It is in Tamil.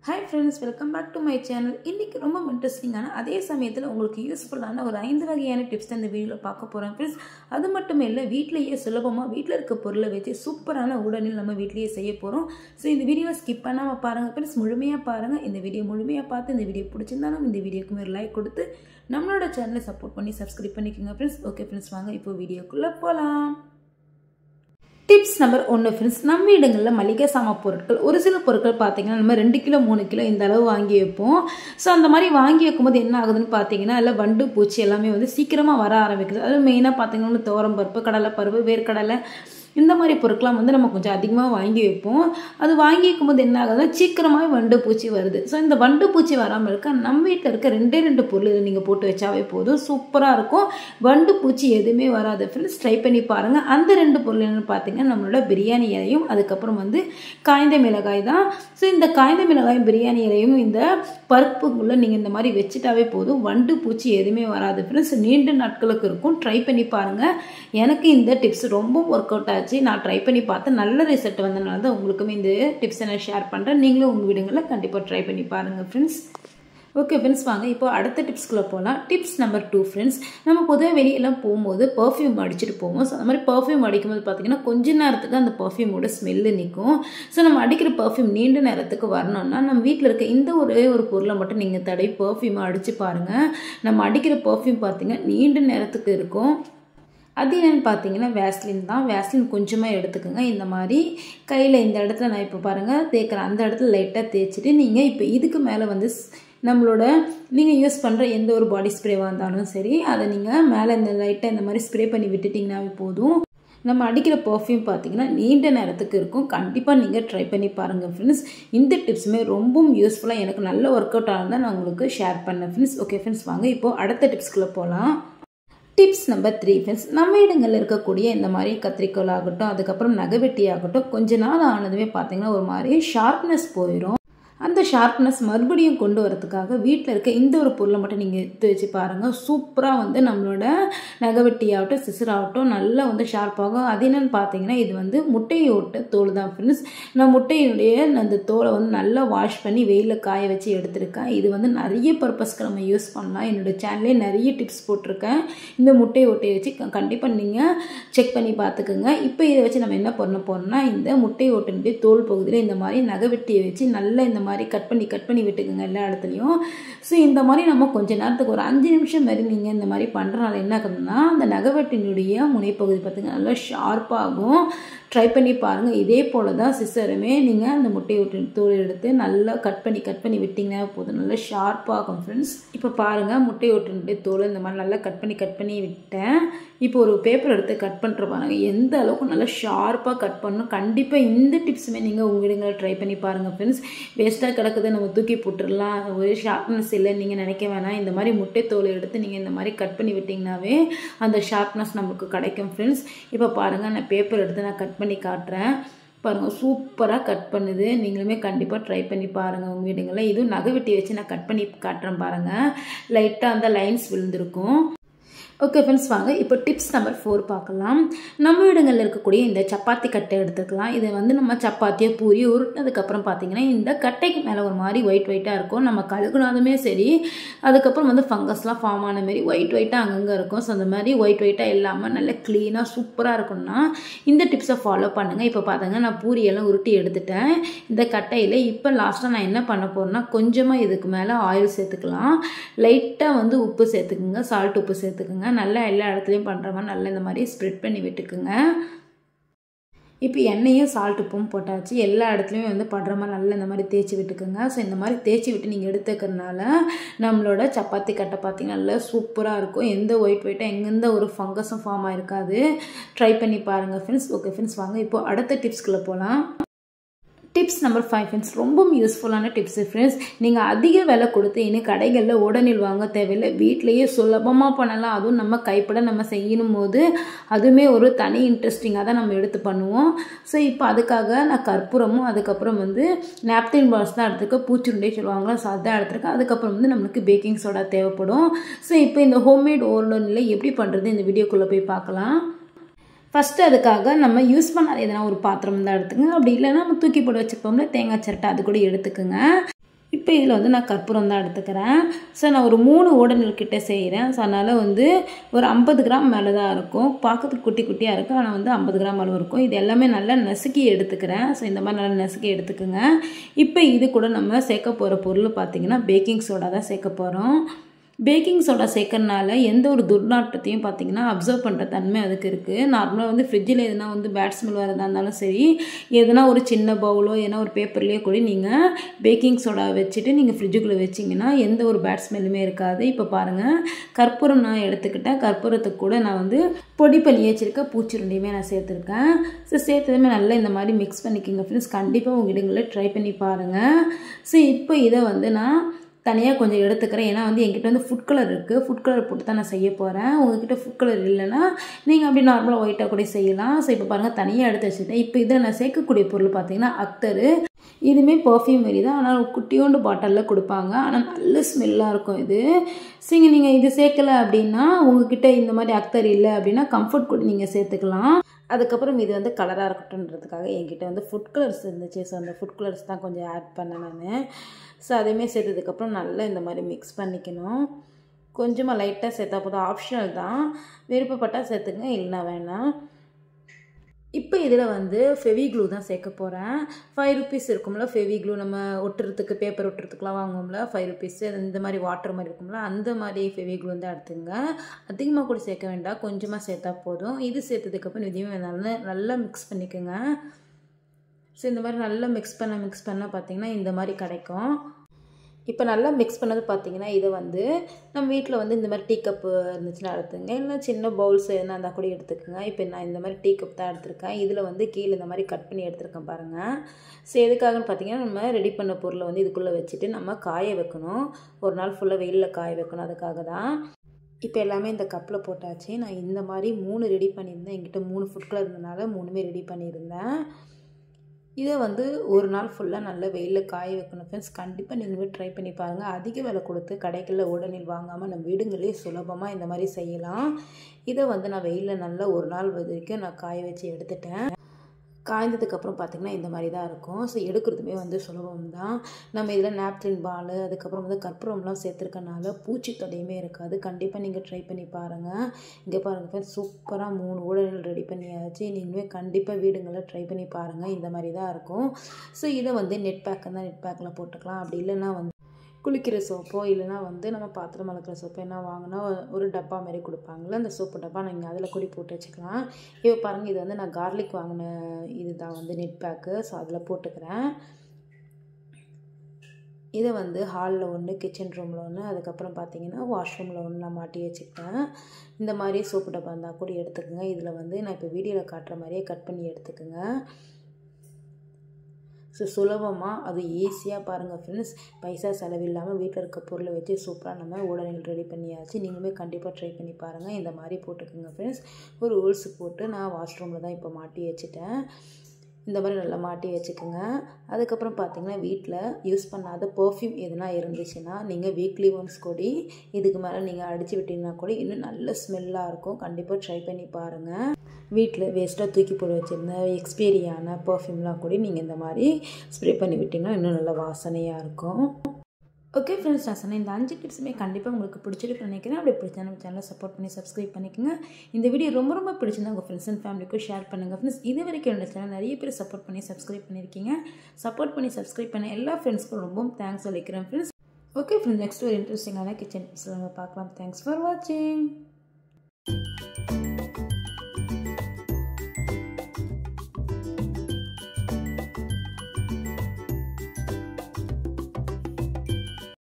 Hi friends, welcome back to my channel. இன்னைக்கு ரொம்ப இன்ட்ரெஸ்டிங்கான அதே சமயத்துல உங்களுக்கு யூஸ்ஃபுல்லான ஒரு 5 வகையான டிப்ஸ் தான் இந்த வீடியோல பார்க்க போறோம் फ्रेंड्स. அது மட்டும் இல்ல வீட்லயே சுலபமா வீட்ல இருக்க பொருளை வச்சு சூப்பரான உடனில் நம்ம வீட்லயே செய்ய போறோம். சோ இந்த வீடியோவை ஸ்கிப் பண்ணாம பாருங்க फ्रेंड्स, முழுமையா பாருங்க. இந்த வீடியோ முழுமையா பார்த்து இந்த வீடியோ பிடிச்சிருந்தா இந்த வீடியோக்கு ஒரு லைக் கொடுத்து நம்மளோட சேனலை சப்போர்ட் பண்ணி Subscribe பண்ணிக்கங்க फ्रेंड्स. ஓகே फ्रेंड्स, வாங்க இப்போ வீடியோக்குள்ள போலாம். டிப்ஸ் நம்பர் 1 फ्रेंड्स, நம்ம இடங்களில் மளிகை சாமான் பொருட்கள் ஒரு சில பொருட்கள் பார்த்தீங்கன்னா நம்ம 2 கிலோ 3 கிலோ இந்த அளவு வாங்கி வைப்போம். ஸோ அந்த மாதிரி வாங்கி வைக்கும்போது என்ன ஆகுதுன்னு பார்த்தீங்கன்னா அதில் வண்டு பூச்சி எல்லாமே வந்து சீக்கிரமாக வர ஆரம்பிக்குது. அது மெயினாக பார்த்தீங்கன்னா துவரம் பருப்பு, கடலை பருப்பு, வேர்க்கடலை இந்த மாதிரி பொருட்கள்லாம் வந்து நம்ம கொஞ்சம் அதிகமாக வாங்கி வைப்போம். அது வாங்கி வைக்கும்போது என்ன ஆகுதுன்னா சீக்கிரமாகவே வண்டு பூச்சி வருது. ஸோ இந்த வண்டு பூச்சி வராமல் இருக்க நம்ம வீட்டில் இருக்க 2 பொருள் இதை நீங்கள் போட்டு வச்சாவே போதும், சூப்பராக இருக்கும். வண்டு பூச்சி எதுவுமே வராது ஃப்ரெண்ட்ஸ், ட்ரை பண்ணி பாருங்கள். அந்த 2 பொருள் என்னென்னு பார்த்தீங்கன்னா நம்மளோட பிரியாணி இலையும் அதுக்கப்புறம் வந்து காய்ந்த மிளகாய் தான். ஸோ இந்த காய்ந்த மிளகாயும் பிரியாணி இலையும் இந்த பருப்புக்குள்ளே நீங்கள் இந்த மாதிரி வச்சுட்டாவே போதும், வண்டு பூச்சி எதுவுமே வராது ஃப்ரெண்ட்ஸ். நீண்ட நாட்களுக்கு இருக்கும், ட்ரை பண்ணி பாருங்கள். எனக்கு இந்த டிப்ஸ் ரொம்ப ஒர்க் அவுட் ஆச்சு. நான் ட்ரை பண்ணி பார்த்தேன், நல்ல ரிசல்ட் வந்தனால தான் உங்களுக்குமே இந்த டிப்ஸை நான் ஷேர் பண்ணுறேன். நீங்களும் உங்கள் வீடுங்களில் கண்டிப்பாக ட்ரை பண்ணி பாருங்கள் ஃப்ரெண்ட்ஸ். ஓகே ஃப்ரெண்ட்ஸ், வாங்க இப்போ அடுத்த டிப்ஸ்குள்ளே போகலாம். டிப்ஸ் நம்பர் 2 ஃப்ரெண்ட்ஸ், நம்ம பொதுவாக வெளியெல்லாம் போகும்போது பர்ஃப்யூம் அடிச்சுட்டு போவோம். ஸோ அந்த மாதிரி பர்ஃப்யூம் அடிக்கும்போது பார்த்தீங்கன்னா கொஞ்ச நேரத்துக்கு அந்த பர்ஃப்யூமோட ஸ்மெல்லு நிற்கும். ஸோ நம்ம அடிக்கிற பர்ஃப்யூம் நீண்ட நேரத்துக்கு வரணும்னா நம்ம வீட்டில் இருக்க இந்த ஒரு பொருளை மட்டும் நீங்கள் தடவி பர்ஃப்யூமை அடித்து பாருங்கள். நம்ம அடிக்கிற பர்ஃப்யூம் பார்த்தீங்கன்னா நீண்ட நேரத்துக்கு இருக்கும். அது என்னென்னு பார்த்தீங்கன்னா வேஸ்லின் தான். வேஸ்லின் கொஞ்சமாக எடுத்துக்கோங்க. இந்த மாதிரி கையில் இந்த இடத்துல நான் இப்போ பாருங்கள் தேய்க்கிறேன், அந்த இடத்துல லைட்டாக தேய்ச்சிட்டு நீங்கள் இப்போ இதுக்கு மேலே வந்து நம்மளோட நீங்கள் யூஸ் பண்ணுற எந்த ஒரு பாடி ஸ்ப்ரேவாக இருந்தாலும் சரி அதை நீங்கள் மேலே இந்த லைட்டாக இந்த மாதிரி ஸ்ப்ரே பண்ணி விட்டுட்டிங்கனாவே போதும். நம்ம அடிக்கிற பர்ஃப்யூம் பார்த்தீங்கன்னா நீண்ட நேரத்துக்கு இருக்கும். கண்டிப்பாக நீங்கள் ட்ரை பண்ணி பாருங்கள் ஃப்ரெண்ட்ஸ். இந்த டிப்ஸுமே ரொம்பவும் யூஸ்ஃபுல்லாக எனக்கு நல்ல ஒர்க் அவுட் ஆனதான் நான் உங்களுக்கு ஷேர் பண்ணேன் ஃப்ரெண்ட்ஸ். ஓகே ஃப்ரெண்ட்ஸ், வாங்க இப்போது அடுத்த டிப்ஸ்குள்ளே போகலாம். டிப்ஸ் நம்பர் 3 ஃப்ரெண்ட்ஸ், நம்ம இடங்களில் இருக்கக்கூடிய இந்த மாதிரி கத்திரிக்கோல் ஆகட்டும் அதுக்கப்புறம் நகைவெட்டி ஆகட்டும் கொஞ்ச நாள் ஆனதுமே பார்த்தீங்கன்னா ஒரு மாதிரி ஷார்ப்னஸ் போயிடும். அந்த ஷார்ப்னஸ் மறுபடியும் கொண்டு வரதுக்காக வீட்டில் இருக்க இந்த ஒரு பொருளை மட்டும் நீங்கள் எடுத்து வச்சு பாருங்கள். சூப்பராக வந்து நம்மளோட நகைவெட்டி ஆகட்டும் சிசர் ஆகட்டும் நல்லா வந்து ஷார்ப்பாகும். அது என்னென்னு பார்த்தீங்கன்னா இது வந்து முட்டையோட்ட தோல் தான் ஃப்ரெண்ட்ஸ். நான் முட்டையினுடைய அந்த தோலை வந்து நல்லா வாஷ் பண்ணி வெயிலில் காய வச்சு எடுத்திருக்கேன். இது வந்து நிறைய பர்பஸ்க்கு நம்ம யூஸ் பண்ணலாம். என்னோடய சேனல்லே நிறைய டிப்ஸ் போட்டிருக்கேன் இந்த முட்டை ஓட்டையை வச்சு. கண்டிப்பாக நீங்கள் செக் பண்ணி பார்த்துக்குங்க. இப்போ இதை வச்சு நம்ம என்ன பண்ண போகிறோம்னா இந்த முட்டை ஓட்டினுடைய தோல் பகுதியில் இந்த மாதிரி நகைவெட்டியை வச்சு நல்லா இந்த மாதிரி கட் பண்ணி விட்டுக்குங்க எல்லா இடத்துலையும். ஸோ இந்த மாதிரி நம்ம கொஞ்ச நேரத்துக்கு ஒரு 5 நிமிஷம் மாதிரி நீங்கள் இந்த மாதிரி பண்ணுறனால என்ன ஆகுதுன்னா அந்த நகைவெட்டினுடைய முனைப்பகுதி பார்த்திங்கன்னா நல்லா ஷார்ப்பாகும். ட்ரை பண்ணி பாருங்கள். இதே போல் தான் சிசருமே நீங்கள் அந்த முட்டை ஓட்டு தோல் எடுத்து நல்லா கட் பண்ணி விட்டிங்கன்னா போதும், நல்லா ஷார்ப்பாகும் ஃப்ரெண்ட்ஸ். இப்போ பாருங்கள் முட்டை ஓட்டினுடைய தோல் இந்த மாதிரி நல்லா கட் பண்ணி விட்டேன். இப்போ ஒரு பேப்பர் எடுத்து கட் பண்ணுற பாருங்க எந்த அளவுக்கு நல்லா ஷார்ப்பாக கட் பண்ணணும். கண்டிப்பாக இந்த டிப்ஸுமே நீங்கள் உங்கள் இடங்களை ட்ரை பண்ணி பாருங்கள் ஃப்ரெண்ட்ஸ். வேஸ்ட்டாக கிடக்குது நம்ம தூக்கி போட்டுடலாம், ஒரு ஷார்ப்னஸ் இல்லை நீங்கள் நினைக்க வேணாம். இந்த மாதிரி முட்டை தோலை எடுத்து நீங்கள் இந்த மாதிரி கட் பண்ணி விட்டிங்கனாவே அந்த ஷார்ப்னஸ் நமக்கு கிடைக்கும் ஃப்ரெண்ட்ஸ். இப்போ பாருங்கள் நான் பேப்பர் எடுத்து நான் கட் பண்ணி காட்டுறேன் பாருங்கள், சூப்பராக கட் பண்ணுது. நீங்களுமே கண்டிப்பாக ட்ரை பண்ணி பாருங்கள் உங்கள் வீடுங்களில். இதுவும் நகைவெட்டி வச்சு நான் கட் பண்ணி காட்டுறேன் பாருங்கள், லைட்டாக அந்த லைன்ஸ் விழுந்திருக்கும். ஓகே ஃப்ரெண்ட்ஸ், வாங்க இப்போ டிப்ஸ் நம்பர் 4 பார்க்கலாம். நம்ம இடங்களில் இருக்கக்கூடிய இந்த சப்பாத்தி கட்டை எடுத்துக்கலாம். இதை வந்து நம்ம சப்பாத்தியை பூரி உருட்டினதுக்கப்புறம் பார்த்தீங்கன்னா இந்த கட்டைக்கு மேலே ஒரு மாதிரி ஒயிட்டாக இருக்கும். நம்ம கழுகுனாலுமே சரி அதுக்கப்புறம் வந்து ஃபங்கஸ்லாம் ஃபார்ம் ஆன மாதிரி ஒயிட்டாக அங்கங்கே இருக்கும். ஸோ அந்த மாதிரி ஒயிட்டாக இல்லாமல் நல்லா க்ளீனாக சூப்பராக இருக்கும்னா இந்த டிப்ஸை ஃபாலோ பண்ணுங்கள். இப்போ பார்த்தீங்கன்னா நான் பூரியெல்லாம் உருட்டி எடுத்துட்டேன் இந்த கட்டையில். இப்போ லாஸ்ட்டாக நான் என்ன பண்ண போகிறேன்னா கொஞ்சமாக இதுக்கு மேலே ஆயில் சேர்த்துக்கலாம், லைட்டாக வந்து உப்பு சேர்த்துக்குங்க, சால்ட் உப்பு சேர்த்துக்குங்க. நல்லா எல்லா இடத்துலையும் பண்ணுற மாதிரி நல்லா இந்த மாதிரி ஸ்ப்ரெட் பண்ணி விட்டுக்குங்க. இப்போ எண்ணெயும் சால்ட் உப்பும் போட்டாச்சு, எல்லா இடத்துலையும் வந்து படுற மாதிரி நல்லா இந்த மாதிரி தேய்ச்சி விட்டுக்குங்க. ஸோ இந்த மாதிரி தேய்ச்சி விட்டு நீங்கள் எடுத்துக்கிறதுனால நம்மளோட சப்பாத்தி கட்டை பார்த்திங்கன்னா நல்லா சூப்பராக இருக்கும். எந்த ஒயிட்டாக எந்த ஒரு ஃபங்கஸும் ஃபார்ம் ஆகிருக்காது. ட்ரை பண்ணி பாருங்கள் ஃப்ரெண்ட்ஸ். ஓகே ஃப்ரெண்ட்ஸ், வாங்க இப்போது அடுத்த டிப்ஸ்குள்ளே போகலாம். டிப்ஸ் நம்பர் 5 ஃப்ரெண்ட்ஸ், ரொம்ப யூஸ்ஃபுல்லான டிப்ஸ் ஃப்ரெண்ட்ஸ். நீங்கள் அதிக விலை கொடுத்து இன்னும் கடைகளில் உடனில் வாங்க தேவையில்லை, வீட்டிலையே சுலபமாக பண்ணலாம். அதுவும் நம்ம கைப்பட நம்ம செய்யணும் போது அதுவுமே ஒரு தனி இன்ட்ரெஸ்டிங்காக தான் நம்ம எடுத்து பண்ணுவோம். ஸோ இப்போ அதுக்காக நான் கற்பூரமும் அதுக்கப்புறம் வந்து நாப்கின் பால்ஸ் தான் எடுத்துருக்கேன், பூச்சுருண்டே சொல்லுவாங்களா ஸோ அதான் எடுத்துருக்கேன். அதுக்கப்புறம் வந்து நம்மளுக்கு பேக்கிங் சோடா தேவைப்படும். ஸோ இப்போ இந்த ஹோம்மேட் ஓவனில் எப்படி பண்ணுறது இந்த வீடியோக்குள்ளே போய் பார்க்கலாம். ஃபஸ்ட்டு அதுக்காக நம்ம யூஸ் பண்ணாத எதனா ஒரு பாத்திரம் தான் எடுத்துக்கோங்க. அப்படி இல்லைன்னா நம்ம தூக்கி போட்டு வச்சுருப்போம்ல தேங்காய் சிரட்டை, அது கூட எடுத்துக்கோங்க. இப்போ இதில் வந்து நான் கற்பூரம் தான் எடுத்துக்கிறேன். ஸோ நான் ஒரு 3 ஓடநெல் கிட்ட செய்கிறேன். ஸோ அதனால் வந்து ஒரு 50 கிராம் மேலே தான் இருக்கும். பார்க்கறதுக்கு குட்டி குட்டியாக இருக்கும், ஆனால் வந்து 50 கிராம் அளவு இருக்கும். இது எல்லாமே நல்லா நசுக்கி எடுத்துக்கிறேன். ஸோ இந்த மாதிரி நல்லா நசுக்கி எடுத்துக்கோங்க. இப்போ இது கூட நம்ம சேர்க்க போகிற பொருள் பார்த்திங்கன்னா பேக்கிங் சோடா தான் சேர்க்க போகிறோம். பேக்கிங் சோடா சேர்க்கறனால எந்த ஒரு துர்நாற்றத்தையும் பார்த்திங்கன்னா அப்சர்வ் பண்ணுற தன்மை அதுக்கு இருக்குது. நார்மலாக வந்து ஃப்ரிட்ஜில் எதுனா வந்து பேட் ஸ்மெல் வரதா இருந்தாலும் சரி, எதுனா ஒரு சின்ன பவுலோ ஏன்னா ஒரு பேப்பர்லேயோ கூட நீங்கள் பேக்கிங் சோடா வச்சுட்டு நீங்கள் ஃப்ரிட்ஜுக்குள்ளே வச்சிங்கன்னா எந்த ஒரு பேட் ஸ்மெல்லுமே இருக்காது. இப்போ பாருங்கள், கற்பூரம் நான் எடுத்துக்கிட்டேன். கற்பூரத்துக்கு கூட நான் வந்து பொடி பண்ணி வச்சுருக்க பூச்சிருண்டையுமே நான் சேர்த்துருக்கேன். ஸோ சேர்த்ததுமே நல்லா இந்த மாதிரி மிக்ஸ் பண்ணிக்கோங்க ஃப்ரெண்ட்ஸ். கண்டிப்பாக உங்கள் இடங்களில் ட்ரை பண்ணி பாருங்கள். ஸோ இப்போ இதை வந்து நான் தனியாக கொஞ்சம் எடுத்துக்கிறேன். ஏன்னா வந்து என்கிட்ட வந்து ஃபுட் கலர் இருக்குது. ஃபுட் கலர் போட்டு தான் நான் செய்ய போகிறேன். உங்கள்கிட்ட ஃபுட் கலர் இல்லைன்னா நீங்கள் அப்படி நார்மலாக ஒயிட்டாக கூட செய்யலாம். ஸோ இப்போ பாருங்கள், தனியாக எடுத்து வச்சுட்டேன். இப்போ இதை நான் சேர்க்கக்கூடிய பொருள் பார்த்திங்கன்னா அக்தரு. இதுவுமே பர்ஃப்யூம் மாரி தான், ஆனால் குட்டியோண்டு பாட்டிலில் கொடுப்பாங்க. ஆனால் நல்ல ஸ்மெல்லாக இருக்கும் இது. சரிங்க, நீங்கள் இது சேர்க்கலை அப்படின்னா உங்ககிட்ட இந்த மாதிரி அக்தர் இல்லை அப்படின்னா கம்ஃபர்ட் கூட நீங்கள் சேர்த்துக்கலாம். அதுக்கப்புறம் இது வந்து கலராக இருக்கட்டும்ன்றதுக்காக என்கிட்ட வந்து ஃபுட் கலர்ஸ் இருந்துச்சு. ஸோ அந்த ஃபுட் கலர்ஸ் தான் கொஞ்சம் ஆட் பண்ணேன் நான். ஸோ அதையுமே சேர்த்ததுக்கப்புறம் நல்லா இந்த மாதிரி மிக்ஸ் பண்ணிக்கணும். கொஞ்சமாக லைட்டாக சேர்த்தா போதும், ஆப்ஷனல் தான். விருப்பப்பட்டால் சேர்த்துங்க, இல்லைனா வேணாம். இப்போ இதில் வந்து ஃபெவிக்ளூ தான் சேர்க்க போகிறேன். 5 ருபீஸ் இருக்கும்ல ஃபெவிக்ளூ, நம்ம ஒட்டுறதுக்கு பேப்பர் ஒட்டுறதுக்குலாம் வாங்குவோம்ல 5 ருபீஸ், இந்த மாதிரி வாட்டர் மாதிரி இருக்கும்ல, அந்த மாதிரி ஃபெவிக்ளூ வந்து எடுத்துங்க. அதிகமாக கூட சேர்க்க வேண்டாம், கொஞ்சமாக சேர்த்தா போதும். இது சேர்த்ததுக்கப்புறம் இதையும் நல்லா மிக்ஸ் பண்ணிக்கோங்க. ஸோ இந்த மாதிரி நல்லா மிக்ஸ் பண்ண பார்த்திங்கன்னா இந்த மாதிரி கிடைக்கும். இப்போ நல்லா மிக்ஸ் பண்ணது பார்த்திங்கன்னா இதை வந்து நம்ம வீட்டில் வந்து இந்த மாதிரி டீ கப்பு இருந்துச்சுன்னா எடுத்துங்க, இல்லை சின்ன பவுல்ஸ் எதுனா இருந்தால் கூட எடுத்துக்கோங்க. இப்போ நான் இந்த மாதிரி டீ கப் தான் எடுத்திருக்கேன். இதில் வந்து கீழே இந்த மாதிரி கட் பண்ணி எடுத்துருக்கேன் பாருங்கள். ஸோ எதுக்காகன்னு பார்த்திங்கன்னா நம்ம ரெடி பண்ண பொருளை வந்து இதுக்குள்ளே வச்சுட்டு நம்ம காய வைக்கணும். ஒரு நாள் ஃபுல்லாக வெயிலில் காய வைக்கணும், அதுக்காக தான். இப்போ எல்லாமே இந்த கப்பில் போட்டாச்சு. நான் இந்த மாதிரி 3 ரெடி பண்ணியிருந்தேன். என்கிட்ட 3 ஃபுட் கலர் இருந்தனால 3மே ரெடி பண்ணியிருந்தேன். இதை வந்து ஒரு நாள் ஃபுல்லாக நல்லா வெயிலில் காய வைக்கணும் ஃப்ரெண்ட்ஸ். கண்டிப்பாக நீங்களுமே ட்ரை பண்ணி பாருங்கள். அதிக விலை கொடுத்து கடைகளில் உடனே வாங்காமல் நம்ம வீடுங்களே சுலபமாக இந்த மாதிரி செய்யலாம். இதை வந்து நான் வெயிலில் நல்லா ஒரு நாள் வரைக்கும் நான் காய வச்சு எடுத்துட்டேன். காய்ந்ததுக்கப்புறம் பார்த்திங்கன்னா இந்த மாதிரி தான் இருக்கும். ஸோ எடுக்கிறதுமே வந்து சுலபம் தான். நம்ம இதில் நாப்கின் பால், அதுக்கப்புறம் வந்து கற்பூரம்லாம் சேர்த்துருக்கனால பூச்சி தொல்லையுமே இருக்காது. கண்டிப்பாக நீங்கள் ட்ரை பண்ணி பாருங்கள். இங்கே பாருங்கள் ஃப்ரெண்ட்ஸ், சூப்பராக 3 ஓடநெல் ரெடி பண்ணியாச்சு. நீங்களுமே கண்டிப்பாக வீடுங்களில் ட்ரை பண்ணி பாருங்கள். இந்த மாதிரி தான் இருக்கும். ஸோ இதை வந்து நெட் பேக்கில் போட்டுக்கலாம். அப்படி இல்லைன்னா வந்து குளிக்கிற சோப்போ இல்லைனா வந்து நம்ம பாத்திரம் வளர்க்குற சோப்போ என்ன வாங்கினா ஒரு டப்பா மாதிரி கொடுப்பாங்களே, அந்த சோப்பு டப்பா நீங்கள் அதில் கூட போட்டு வச்சுக்கலாம். இப்போ பாருங்கள், இது வந்து நான் கார்லிக் வாங்கின இது தான் வந்து நெட் பேக்கு. ஸோ அதில் போட்டுக்கிறேன். இதை வந்து ஹாலில் ஒன்று, கிச்சன் ரூமில் ஒன்று, அதுக்கப்புறம் பார்த்தீங்கன்னா வாஷ்ரூமில் ஒன்று நான் மாட்டி வச்சுக்கிட்டேன். இந்த மாதிரி சோப்பு டப்பா இருந்தால் கூட எடுத்துக்கோங்க. இதில் வந்து நான் இப்போ வீடியோவில் காட்டுற மாதிரியே கட் பண்ணி எடுத்துக்கோங்க. ஸோ சுலபமாக அது ஈஸியாக பாருங்கள் ஃப்ரெண்ட்ஸ், பைசா செலவில்லாமல் வீட்டில் இருக்க பொருளை வச்சு சூப்பராக நம்ம ஓடநெல் ரெடி பண்ணியாச்சு. நீங்களுமே கண்டிப்பாக ட்ரை பண்ணி பாருங்கள். இந்த மாதிரி போட்டுக்கோங்க ஃப்ரெண்ட்ஸ். ஒரு ஹோல்ஸ் போட்டு நான் வாஷ்ரூமில் தான் இப்போ மாட்டி வச்சுட்டேன். இந்த மாதிரி நல்லா மாட்டி வச்சுக்கோங்க. அதுக்கப்புறம் பார்த்திங்கன்னா வீட்டில் யூஸ் பண்ணாத பர்ஃப்யூம் எதுனா இருந்துச்சுன்னா நீங்கள் வீக்லி ஒன்ஸ் கூட இதுக்கு மேலே நீங்கள் அடித்து விட்டிங்கன்னா கூட இன்னும் நல்ல ஸ்மெல்லாக இருக்கும். கண்டிப்பாக ட்ரை பண்ணி பாருங்கள். வீட்டில் வேஸ்ட்டாக தூக்கி போட்டு வச்சுருந்த எக்ஸ்பீரியான பர்ஃப்யூம்லாம் கூட நீங்கள் இந்த மாதிரி ஸ்ப்ரே பண்ணி விட்டிங்கன்னா இன்னும் நல்ல வாசனையாக இருக்கும். ஓகே ஃப்ரெண்ட்ஸ், நான் சொன்னேன் இந்த 5 டிப்ஸுமே கண்டிப்பாக உங்களுக்கு பிடிச்சிருக்குன்னு நினைக்கிறேன். அப்படி பிடிச்சா நம்ம சேனலை சப்போர்ட் பண்ணி சப்ஸ்கிரைப் பண்ணிக்கோங்க. இந்த வீடியோ ரொம்ப பிடிச்சிருந்தா உங்கள் ஃப்ரெண்ட்ஸ் அண்ட் ஃபேமிலிக்கும் ஷேர் பண்ணுங்கள் ஃப்ரெண்ட்ஸ். இது வரைக்கும் என்னோட சேனல் நிறைய பேர் சப்போர்ட் பண்ணி சப்ஸ்கிரைப் பண்ணியிருக்கீங்க. சப்போர்ட் பண்ணி சப்ஸ்கிரைப் பண்ண எல்லா ஃப்ரெண்ட்ஸ்க்கும் ரொம்ப தேங்க்ஸ் சொல்லிக்கிறேன் ஃப்ரெண்ட்ஸ். ஓகே ஃப்ரெண்ட்ஸ், நெக்ஸ்ட் ஒரு இன்ட்ரெஸ்டிங்கான கிச்சன் டிப்ஸில் நம்ம பார்க்கலாம். தேங்க்ஸ் ஃபார் வாட்சிங்.